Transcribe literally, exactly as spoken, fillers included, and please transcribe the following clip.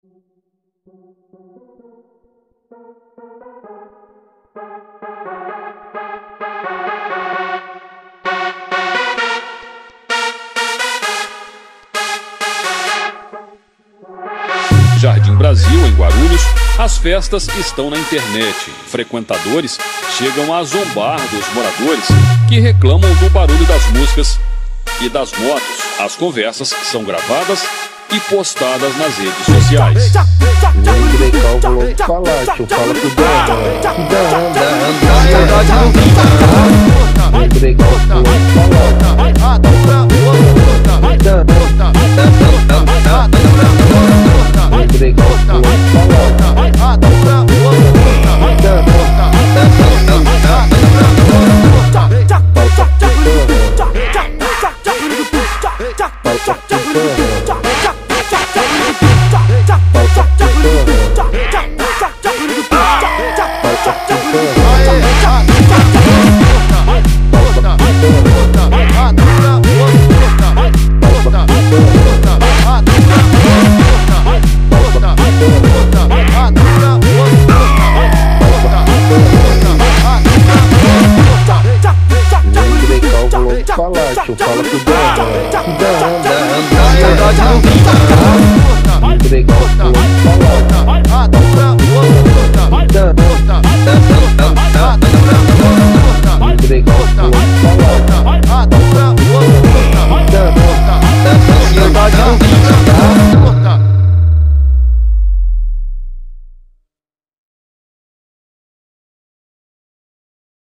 Jardim Brasil, em Guarulhos, as festas estão na internet. Frequentadores chegam a zombar dos moradores que reclamam do barulho das músicas e das motos. As conversas são gravadas e postadas nas redes sociais. Vem brecar, vou logo falar, tio, fala pro dono. Vem brecar, vou logo falar. Vem brecar, vou logo falar, tio, fala pro dono. Vem brecar, vou logo falar.